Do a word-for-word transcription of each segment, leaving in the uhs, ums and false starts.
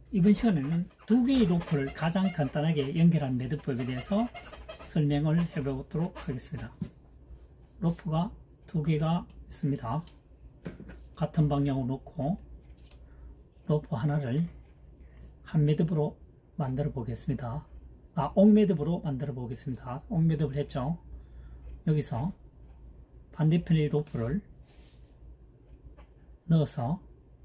이번 시간에는 두 개의 로프를 가장 간단하게 연결하는 매듭법에 대해서 설명을 해보도록 하겠습니다. 로프가 두 개가 있습니다. 같은 방향으로 놓고 로프 하나를 한 매듭으로 만들어 보겠습니다. 아, 옥매듭으로 만들어 보겠습니다. 옥매듭을 했죠. 여기서 반대편의 로프를 넣어서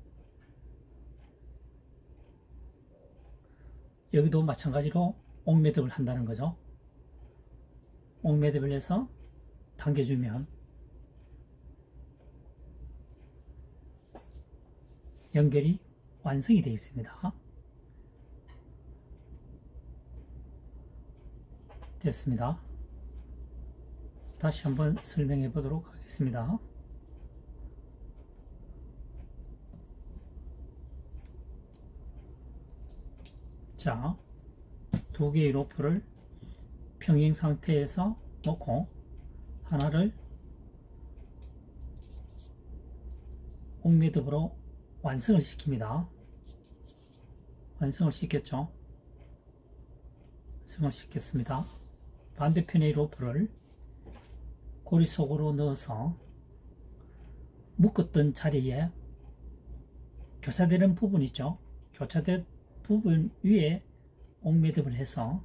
여기도 마찬가지로 옥매듭을 한다는 거죠. 옥매듭을 해서 당겨주면 연결이 완성이 되어 있습니다. 됐습니다. 다시 한번 설명해 보도록 하겠습니다. 자, 두 개의 로프를 평행 상태에서 놓고 하나를 옥매듭으로 완성을 시킵니다. 완성을 시켰죠. 완성을 시켰습니다. 반대편의 로프를 고리 속으로 넣어서 묶었던 자리에 교차되는 부분 있죠. 교차된 부분 위에 옥매듭을 해서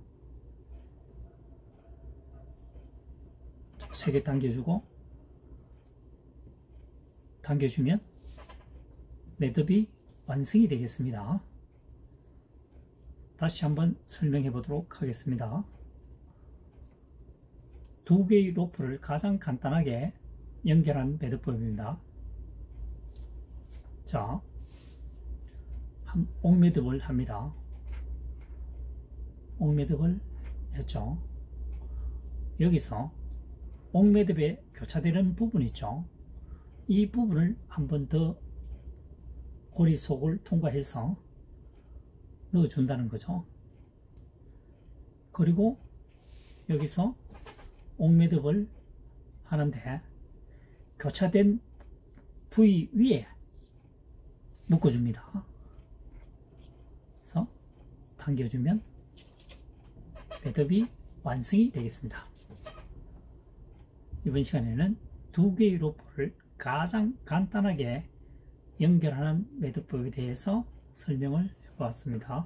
세 개 당겨주고 당겨주면 매듭이 완성이 되겠습니다. 다시 한번 설명해 보도록 하겠습니다. 두 개의 로프를 가장 간단하게 연결한 매듭법입니다. 자, 한 옥매듭을 합니다. 옥매듭을 했죠. 여기서 옥매듭에 교차되는 부분 있죠. 이 부분을 한 번 더 고리 속을 통과해서 넣어준다는 거죠. 그리고 여기서 옥매듭을 하는데 교차된 부위 위에 묶어줍니다. 그래서 당겨주면 매듭이 완성이 되겠습니다. 이번 시간에는 두 개의 로프를 가장 간단하게 연결하는 매듭법에 대해서 설명을 해보았습니다.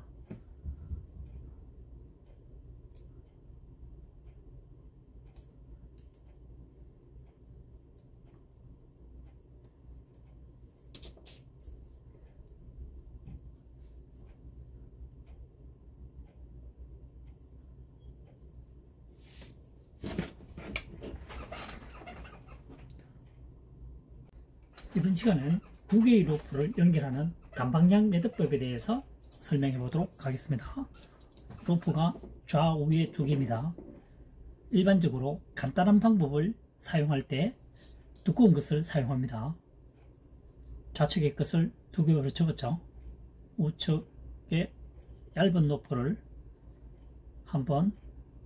이번 시간은 두 개의 로프를 연결하는 단방향 매듭법에 대해서 설명해 보도록 하겠습니다. 로프가 좌우에 두 개입니다. 일반적으로 간단한 방법을 사용할 때 두꺼운 것을 사용합니다. 좌측의 것을 두 개로 접었죠. 우측의 얇은 로프를 한번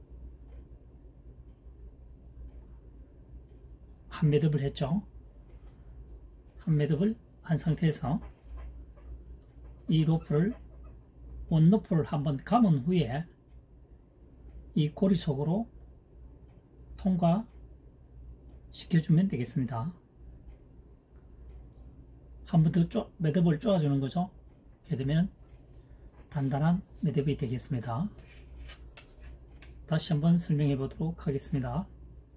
한 매듭을 했죠. 한 매듭을 한 상태에서 이 로프를 원로프를 한번 감은 후에 이 고리 속으로 통과시켜주면 되겠습니다. 한 번 더 매듭을 쪼아주는 거죠. 이렇게 되면 단단한 매듭이 되겠습니다. 다시 한번 설명해 보도록 하겠습니다.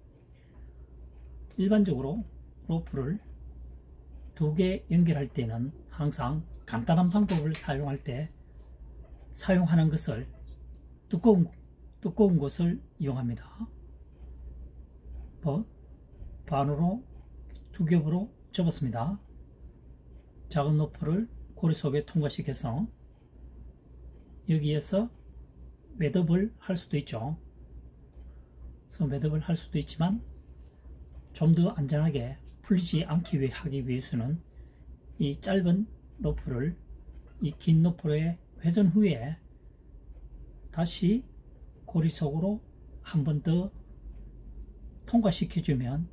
일반적으로 로프를 두 개 연결할 때는 항상 간단한 방법을 사용할 때 사용하는 것을 두꺼운, 두꺼운 것을 이용합니다. 뭐, 반으로 두 겹으로 접었습니다. 작은 로프를 고리 속에 통과시켜서 여기에서 매듭을 할 수도 있죠. 그래서 매듭을 할 수도 있지만 좀 더 안전하게 풀리지 않기 위해 하기 위해서는 이 짧은 로프를 이 긴 로프에 회전 후에 다시 고리 속으로 한 번 더 통과시켜주면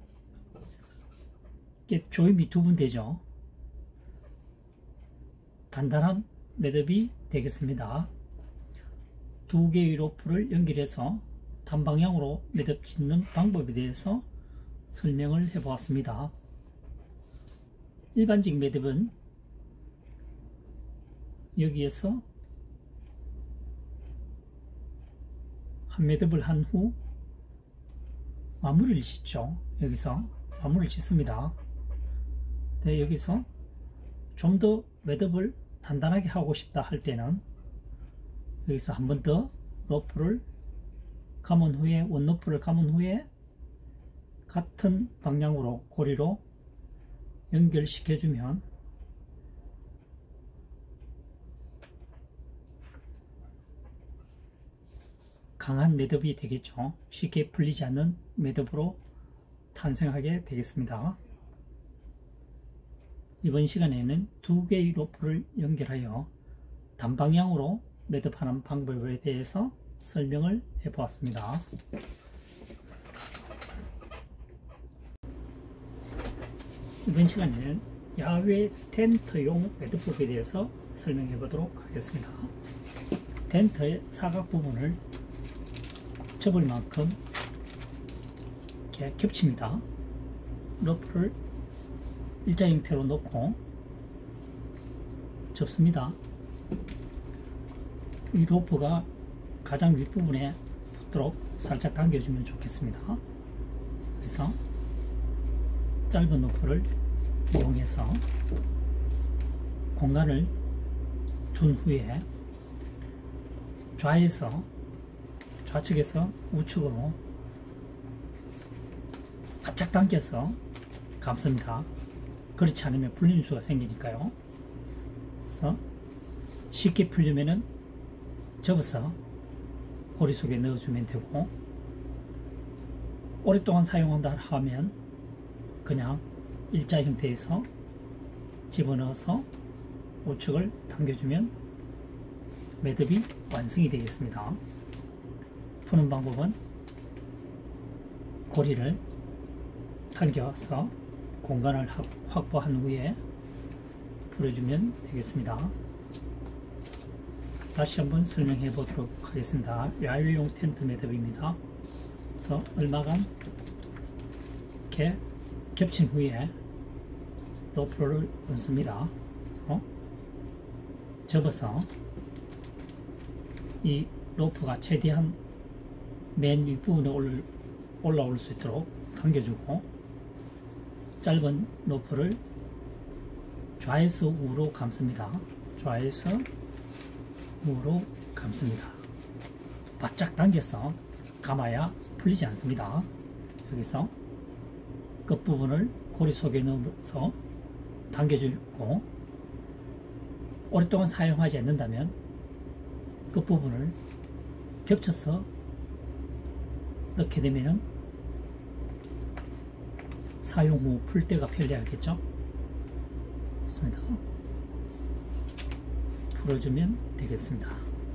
이게 조임이 두 번 되죠. 단단한 매듭이 되겠습니다. 두 개의 로프를 연결해서 단방향으로 매듭 짓는 방법에 대해서 설명을 해 보았습니다. 일반적인 매듭은 여기에서 한 매듭을 한 후 마무리를 짓죠. 여기서 마무리를 짓습니다. 네, 여기서 좀 더 매듭을 단단하게 하고 싶다 할 때는 여기서 한 번 더 로프를 감은 후에 원로프를 감은 후에 같은 방향으로 고리로 연결시켜주면 강한 매듭이 되겠죠. 쉽게 풀리지 않는 매듭으로 탄생하게 되겠습니다. 이번 시간에는 두 개의 로프를 연결하여 단방향으로 매듭하는 방법에 대해서 설명을 해 보았습니다. 이번 시간에는 야외 텐트용 매듭법에 대해서 설명해 보도록 하겠습니다. 텐트의 사각 부분을 접을 만큼 이렇게 겹칩니다. 로프를 일자 형태로 놓고 접습니다. 이 로프가 가장 윗부분에 붙도록 살짝 당겨주면 좋겠습니다. 그래서 짧은 로프를 이용해서 공간을 둔 후에 좌에서 좌측에서 우측으로 바짝 당겨서 감습니다. 그렇지 않으면 풀리는 수가 생기니까요. 그래서 쉽게 풀려면은 접어서 고리 속에 넣어주면 되고, 오랫동안 사용한다 하면 그냥 일자 형태에서 집어넣어서 우측을 당겨주면 매듭이 완성이 되겠습니다. 푸는 방법은 고리를 당겨서 공간을 확보한 후에 풀어주면 되겠습니다. 다시 한번 설명해 보도록 하겠습니다. 야외용 텐트 매듭입니다. 그래서 얼마간 이렇게 겹친 후에 로프를 얹습니다. 그래서 접어서 이 로프가 최대한 맨 윗부분에 올라올 수 있도록 당겨주고, 짧은 로프를 좌에서 우로 감습니다. 좌에서 우로 감습니다. 바짝 당겨서 감아야 풀리지 않습니다. 여기서 끝부분을 고리 속에 넣어서 당겨주고, 오랫동안 사용하지 않는다면 끝부분을 겹쳐서 넣게 되면 사용 후 풀 때가 편리하겠죠. 그렇습니다. 풀어주면 되겠습니다.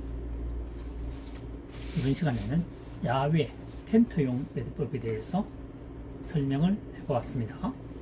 이번 시간에는 야외 텐트용 매듭법에 대해서 설명을 해보았습니다.